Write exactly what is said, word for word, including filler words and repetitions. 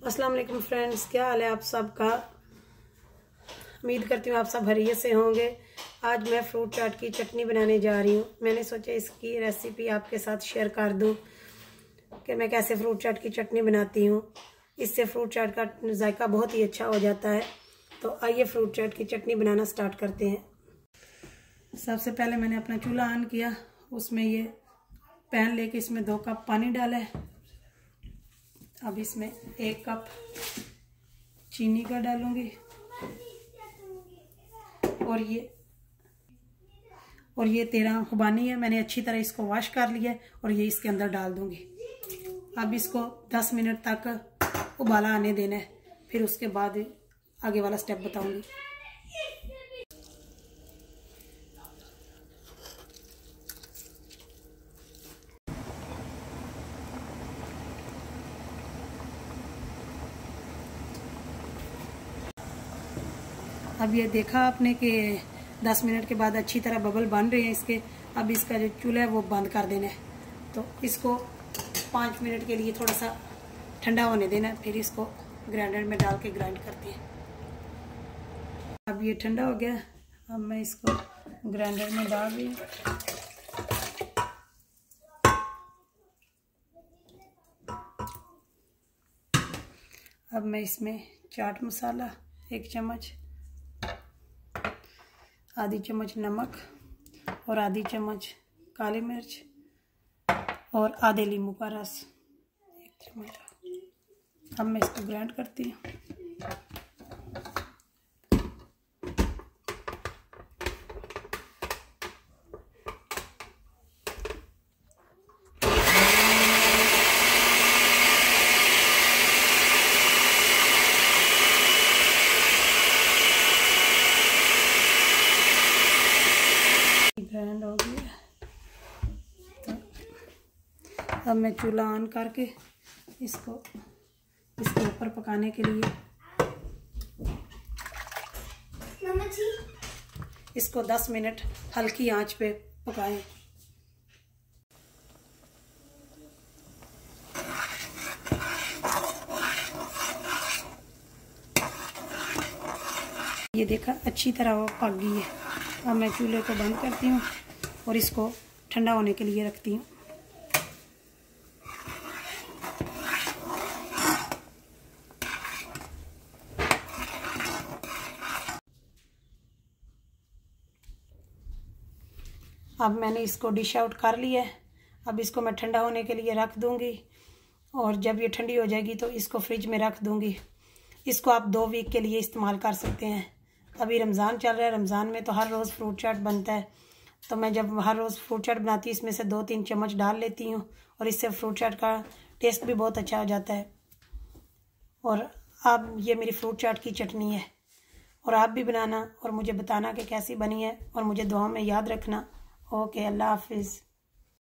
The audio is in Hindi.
अस्सलाम वालेकुम फ्रेंड्स, क्या हाल है आप सबका। उम्मीद करती हूँ आप सब खैरियत से होंगे। आज मैं फ्रूट चाट की चटनी बनाने जा रही हूँ। मैंने सोचा इसकी रेसिपी आपके साथ शेयर कर दूँ कि मैं कैसे फ्रूट चाट की चटनी बनाती हूँ। इससे फ्रूट चाट का जायका बहुत ही अच्छा हो जाता है। तो आइए फ्रूट चाट की चटनी बनाना स्टार्ट करते हैं। सबसे पहले मैंने अपना चूल्हा ऑन किया, उसमें ये पैन लेके इसमें दो कप पानी डाला है। अब इसमें एक कप चीनी का डालूंगी और ये और ये तेरह खुबानी है। मैंने अच्छी तरह इसको वॉश कर लिया है और ये इसके अंदर डाल दूंगी। अब इसको दस मिनट तक उबाला आने देना है, फिर उसके बाद आगे वाला स्टेप बताऊंगी। अब ये देखा आपने कि दस मिनट के बाद अच्छी तरह बबल बन रहे हैं इसके। अब इसका जो चूल्हा है वो बंद कर देना है। तो इसको पाँच मिनट के लिए थोड़ा सा ठंडा होने देना है, फिर इसको ग्राइंडर में डाल के ग्राइंड करते हैं। अब ये ठंडा हो गया, अब मैं इसको ग्राइंडर में डाल रही हूँ। अब मैं इसमें चाट मसाला एक चम्मच, आधी चम्मच नमक और आधी चम्मच काली मिर्च और आधे नींबू का रस एक चम्मच। अब मैं इसको ग्राइंड करती हूँ। ग्राइंड हो गया। तो अब मैं चूल्हा ऑन करके इसको इसके ऊपर पकाने के लिए इसको दस मिनट हल्की आंच पे पकाएं। ये देखा अच्छी तरह वो पक गई है। अब मैं चूल्हे को बंद करती हूँ और इसको ठंडा होने के लिए रखती हूँ। अब मैंने इसको डिश आउट कर लिया है। अब इसको मैं ठंडा होने के लिए रख दूँगी और जब ये ठंडी हो जाएगी तो इसको फ्रिज में रख दूँगी। इसको आप दो वीक के लिए इस्तेमाल कर सकते हैं। अभी रमज़ान चल रहा है, रमज़ान में तो हर रोज़ फ्रूट चाट बनता है। तो मैं जब हर रोज़ फ्रूट चाट बनाती हूँ इसमें से दो तीन चम्मच डाल लेती हूँ और इससे फ्रूट चाट का टेस्ट भी बहुत अच्छा हो जाता है। और अब ये मेरी फ्रूट चाट की चटनी है और आप भी बनाना और मुझे बताना कि कैसी बनी है और मुझे दुआ में याद रखना। ओके, अल्लाह हाफिज़।